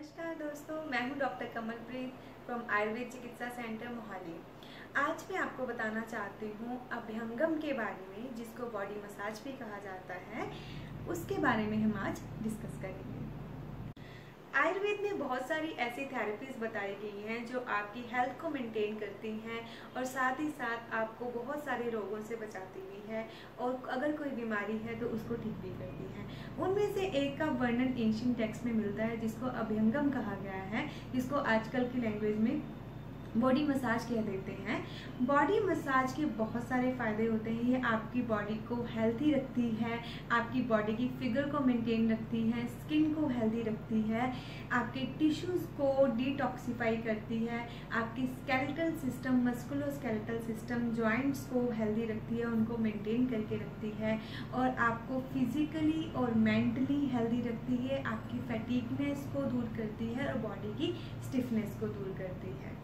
नमस्कार दोस्तों, मैं हूं डॉक्टर कमलप्रीत फ्रॉम आयुर्वेद चिकित्सा सेंटर मोहाली। आज मैं आपको बताना चाहती हूं अभ्यंगम के बारे में, जिसको बॉडी मसाज भी कहा जाता है। उसके बारे में हम आज डिस्कस करेंगे। आयुर्वेद में बहुत सारी ऐसी थेरेपीज बताई गई हैं जो आपकी हेल्थ को मेंटेन करती हैं और साथ ही साथ आपको बहुत सारे रोगों से बचाती भी है, और अगर कोई बीमारी है तो उसको ठीक भी करती है। उनमें से एक का वर्णन एंशिएंट टेक्स्ट में मिलता है, जिसको अभ्यंगम कहा गया है, जिसको आजकल की लैंग्वेज में बॉडी मसाज कह देते हैं। बॉडी मसाज के बहुत सारे फ़ायदे होते हैं। ये आपकी बॉडी को हेल्थी रखती है, आपकी बॉडी की फिगर को मेंटेन रखती है, स्किन को हेल्थी रखती है, आपके टिश्यूज़ को डिटॉक्सिफाई करती है, आपकी skeletal system, musculoskeletal system, joints को हेल्थी रखती है, उनको मेंटेन करके रखती है, और आपको फिजिकली और मेंटली हेल्थी रखती है, आपकी फैटिगनेस को दूर करती है और बॉडी की स्टिफनेस को दूर करती है।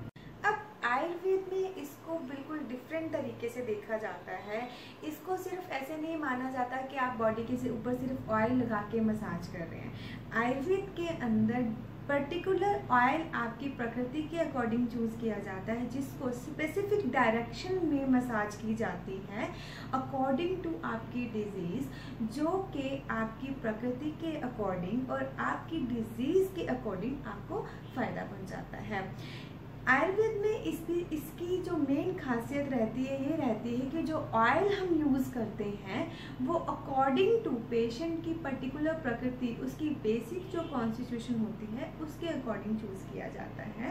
आयुर्वेद में इसको बिल्कुल डिफरेंट तरीके से देखा जाता है। इसको सिर्फ ऐसे नहीं माना जाता कि आप बॉडी के ऊपर सिर्फ ऑयल लगा के मसाज कर रहे हैं। आयुर्वेद के अंदर पर्टिकुलर ऑयल आपकी प्रकृति के अकॉर्डिंग चूज़ किया जाता है, जिसको स्पेसिफिक डायरेक्शन में मसाज की जाती है अकॉर्डिंग टू आपकी डिजीज़, जो कि आपकी प्रकृति के अकॉर्डिंग और आपकी डिजीज़ के अकॉर्डिंग आपको फ़ायदा पहुंच जाता है। आयुर्वेद में इसकी जो मेन खासियत रहती है, ये रहती है कि जो ऑयल हम यूज़ करते हैं वो अकॉर्डिंग टू पेशेंट की पर्टिकुलर प्रकृति, उसकी बेसिक जो कॉन्स्टिट्यूशन होती है उसके अकॉर्डिंग चूज़ किया जाता है।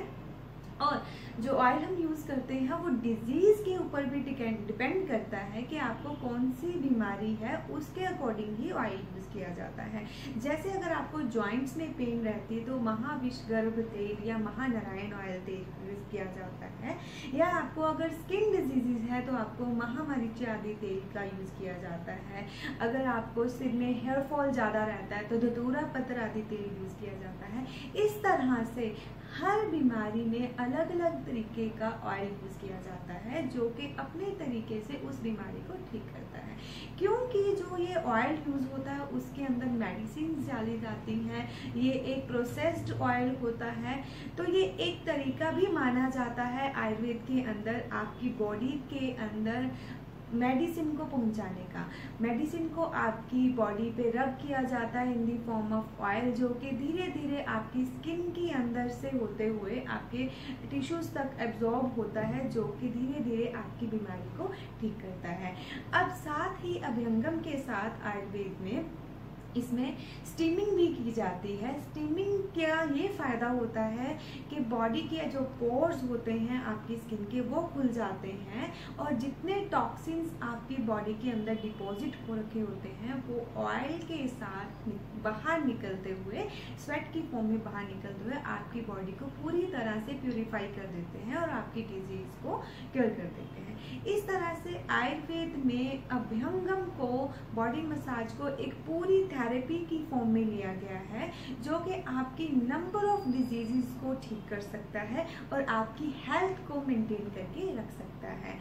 और जो ऑयल हम यूज़ करते हैं वो डिजीज़ के ऊपर भी डिपेंड करता है कि आपको कौन सी बीमारी है, उसके अकॉर्डिंग ही ऑयल यूज़ किया जाता है। जैसे अगर आपको जॉइंट्स में पेन रहती है तो महाविषगर्भ तेल या महानारायण ऑयल तेल यूज़ किया जाता है, या आपको अगर स्किन डिजीज़ है तो आपको महामरीचादी तेल का यूज़ किया जाता है। अगर आपको सिर में हेयरफॉल ज़्यादा रहता है तो धातुरापत्रदी तेल यूज़ किया जाता है। इस तरह से हर बीमारी में अलग अलग तरीके का ऑयल यूज़ किया जाता है, जो कि अपने तरीके से उस बीमारी को ठीक करता है। क्योंकि जो ये ऑयल यूज़ होता है उसके अंदर मेडिसिन डाली जाती हैं, ये एक प्रोसेस्ड ऑयल होता है, तो ये एक तरीका भी माना जाता है आयुर्वेद के अंदर आपकी बॉडी के अंदर मेडिसिन को पहुंचाने का। मेडिसिन को आपकी बॉडी पे रब किया जाता है in the form of oil, जो कि धीरे धीरे आपकी स्किन के अंदर से होते हुए आपके टिश्यूज़ तक एब्जॉर्ब होता है, जो कि धीरे धीरे आपकी बीमारी को ठीक करता है। अब साथ ही अभ्यंगम के साथ आयुर्वेद में इसमें स्टीमिंग भी की जाती है। स्टीमिंग का ये फ़ायदा होता है कि बॉडी के जो पोर्स होते हैं आपकी स्किन के, वो खुल जाते हैं, और जितने टॉक्सिन्स आपकी बॉडी के अंदर डिपॉजिट हो रखे होते हैं वो ऑयल के साथ बाहर निकलते हुए, स्वेट की फॉर्म में बाहर निकलते हुए आपकी बॉडी को पूरी तरह से प्यूरिफाई कर देते हैं और आपकी डिजीज़ को क्योर कर देते हैं। इस तरह से आयुर्वेद में अभ्यंगम को, बॉडी मसाज को एक पूरी थेरेपी की फॉर्म में लिया गया है, जो कि आपकी नंबर ऑफ डिजीज़ को ठीक कर सकता है और आपकी हेल्थ को मेंटेन करके रख सकता है।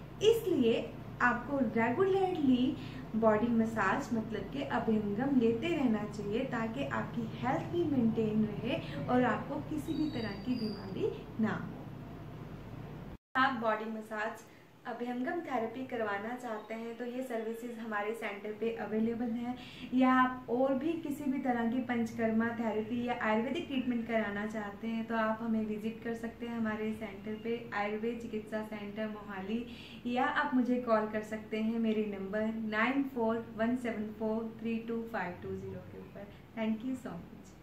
इसलिए आपको रेगुलरली बॉडी मसाज मतलब कि अभ्यंगम लेते रहना चाहिए, ताकि आपकी हेल्थ भी मेंटेन रहे और आपको किसी भी तरह की बीमारी ना हो। आप बॉडी मसाज अभ्यंगम थेरेपी करवाना चाहते हैं तो ये सर्विसेज हमारे सेंटर पे अवेलेबल हैं, या आप और भी किसी भी तरह की पंचकर्मा थेरेपी या आयुर्वेदिक ट्रीटमेंट कराना चाहते हैं तो आप हमें विजिट कर सकते हैं हमारे सेंटर पे, आयुर्वेद चिकित्सा सेंटर मोहाली, या आप मुझे कॉल कर सकते हैं मेरे नंबर 9417432520 के ऊपर। Thank you so much.